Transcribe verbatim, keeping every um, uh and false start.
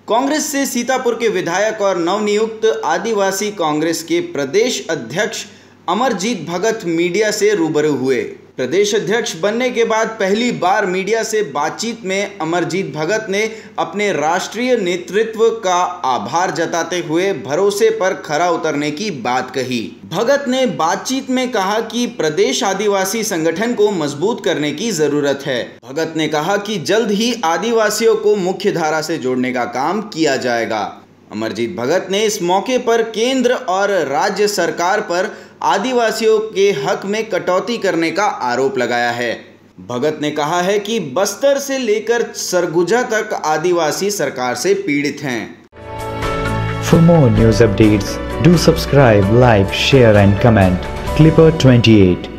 कांग्रेस से सीतापुर के विधायक और नवनियुक्त आदिवासी कांग्रेस के प्रदेश अध्यक्ष अमरजीत भगत मीडिया से रूबरू हुए। प्रदेश अध्यक्ष बनने के बाद पहली बार मीडिया से बातचीत में अमरजीत भगत ने अपने राष्ट्रीय नेतृत्व का आभार जताते हुए भरोसे पर खरा उतरने की बात कही। भगत ने बातचीत में कहा कि प्रदेश आदिवासी संगठन को मजबूत करने की जरूरत है। भगत ने कहा कि जल्द ही आदिवासियों को मुख्य धारा से जोड़ने का काम किया जाएगा। अमरजीत भगत ने इस मौके पर केंद्र और राज्य सरकार पर आदिवासियों के हक में कटौती करने का आरोप लगाया है। भगत ने कहा है कि बस्तर से लेकर सरगुजा तक आदिवासी सरकार से पीड़ित हैं। For more news updates, do subscribe, like, share and comment. Clipper twenty-eight